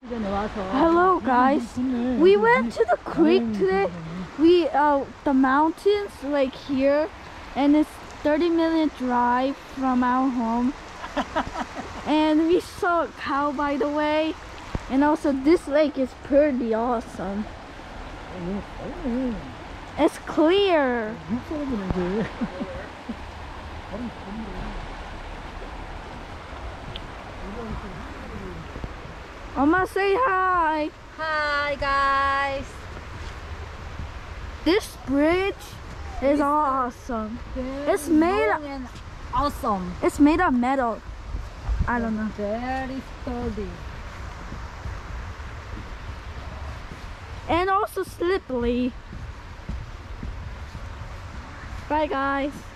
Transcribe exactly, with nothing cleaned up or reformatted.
Hello guys, we went to the creek today. We uh the mountains like here, and it's thirty minute drive from our home. And we saw a cow, by the way, and also this lake is pretty awesome. It's clear. Oma, say hi. Hi guys. This bridge is awesome. It's made of, and awesome. it's made of metal. I don't know. Very sturdy. And also slippery. Bye guys.